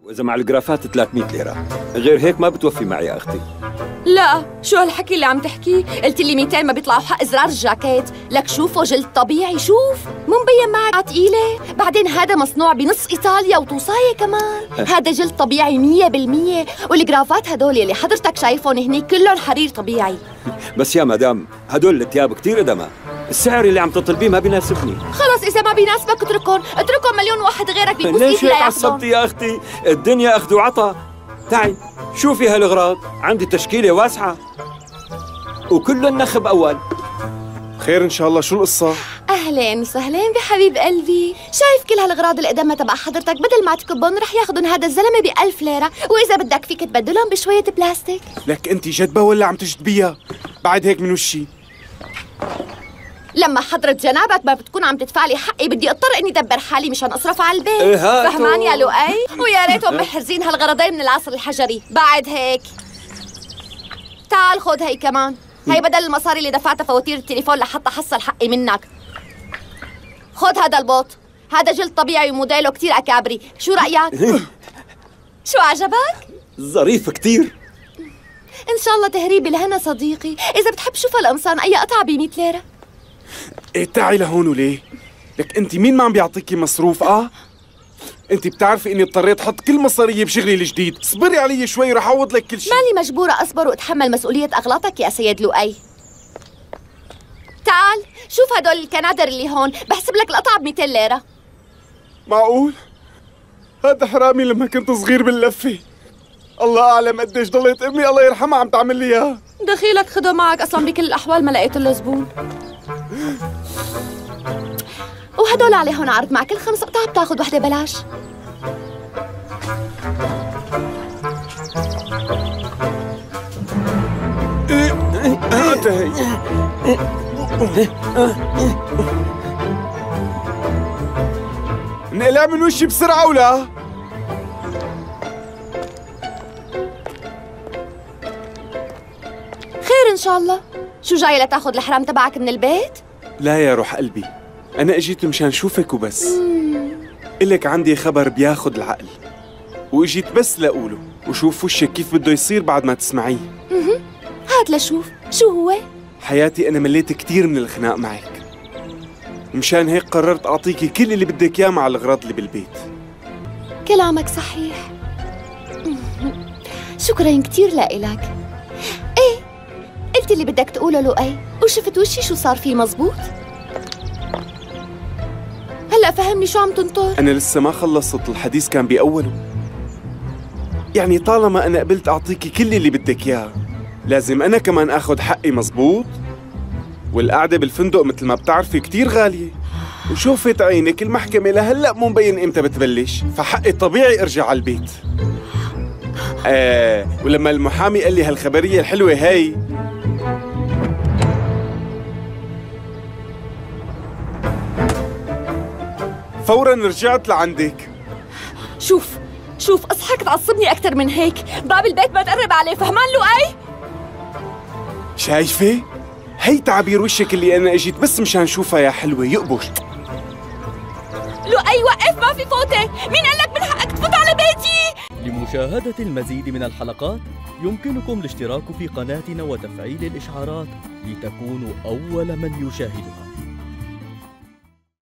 وإذا مع الجرافات 300 ليرة، غير هيك ما بتوفي معي يا أختي. لا، شو هالحكي اللي عم تحكيه؟ قلت لي 200 ما بيطلعوا حق زرار الجاكيت، لك شوفه جلد طبيعي، شوف مو مبين معك تقيلة، بعدين هذا مصنوع بنص إيطاليا وتوصاية كمان، هذا جلد طبيعي 100%، والجرافات هدول اللي حضرتك شايفهم هني كلهم حرير طبيعي. بس يا مدام هدول الثياب كتير قدما، السعر اللي عم تطلبيه ما بيناسبني. خلص إذا ما بيناسبك اتركهم مليون واحد غيرك بيبوس ليش إيدي هيك عصبتي يا أختي؟ الدنيا أخذ وعطا. تعي شوفي هالأغراض، عندي تشكيلة واسعة وكل النخب أول. خير إن شاء الله، شو القصة؟ أهلين وسهلين بحبيب قلبي، شايف كل هالأغراض القدامى تبع حضرتك بدل ما تكبهم رح ياخذن هذا الزلمة ب1000 ليرة، وإذا بدك فيك تبدلهم بشوية بلاستيك. لك أنت جدبة ولا عم تجدبيها؟ بعد هيك من وشي. لما حضرة جنابك ما بتكون عم تدفع لي حقي بدي اضطر اني ادبر حالي مشان اصرف على البيت. فهمان يا لؤي؟ ويا ريتهم محرزين هالغرضين من العصر الحجري. بعد هيك تعال خذ هي كمان، هي بدل المصاري اللي دفعتها فواتير التليفون لحتى حصل حقي منك. خذ هذا البوط، هذا جلد طبيعي وموديله كتير اكابري، شو رأيك؟ شو عجبك؟ ظريف كتير. ان شاء الله تهريبي لهنا صديقي، اذا بتحب شوف القمصان اي قطعة ب100 ليرة. ايه تعي لهون وليه؟ لك انت مين ما عم بيعطيكي مصروف؟ انت بتعرفي اني اضطريت احط كل مصاريي بشغلي الجديد، اصبري علي شوي رح اعوض لك كل شيء. ماني مجبورة اصبر واتحمل مسؤولية اغلاطك يا سيد لؤي. تعال شوف هدول الكنادر اللي هون، بحسب لك القطعة ب200 ليرة. معقول؟ هذا حرامي لما كنت صغير باللفة. الله اعلم قديش ضليت امي الله يرحمها عم تعمل لي اياها. دخيلك خده معك، اصلا بكل الاحوال ما لقيت له زبون. وهدول عليهم عرض، مع كل 5 قطع بتاخذ وحده بلاش. نقلع من وشي بسرعة ولا؟ خير ان شاء الله. شو جاي لتاخذ الحرام تبعك من البيت؟ لا يا روح قلبي، أنا اجيت مشان شوفك وبس. إلك عندي خبر بياخد العقل، واجيت بس لأقوله وشوف وشك كيف بده يصير بعد ما تسمعيه. هات لشوف، شو هو؟ حياتي أنا مليت كتير من الخناق معك، مشان هيك قررت أعطيكي كل اللي بدك إياه مع الأغراض اللي بالبيت. كلامك صحيح. شكراً كتير لإلك. إيه، قلت اللي بدك تقوله لؤي، وشفت وشي شو صار فيه مزبوط؟ هلأ فهمني شو عم تنطر؟ أنا لسه ما خلصت، الحديث كان بأوله. يعني طالما أنا قبلت أعطيكي كل اللي بدك إياه، لازم أنا كمان آخذ حقي مزبوط؟ والقعدة بالفندق مثل ما بتعرفي كتير غالية، وشوفت عينك المحكمة لهلأ مو مبين إمتى بتبلش، فحقي طبيعي أرجع على البيت. ولما المحامي قال لي هالخبرية الحلوة هاي، فوراً رجعت لعندك. شوف اصحك تعصبني أكتر من هيك، باب البيت ما تقرب عليه، فهمان لؤي؟ شايفة؟ هي تعابير وشك اللي أنا أجيت بس مشان شوفها يا حلوة يقبش. لؤي وقف، ما في فوتة، مين قال لك من حقك تفوت على بيتي؟ لمشاهدة المزيد من الحلقات يمكنكم الاشتراك في قناتنا وتفعيل الإشعارات لتكونوا أول من يشاهدها.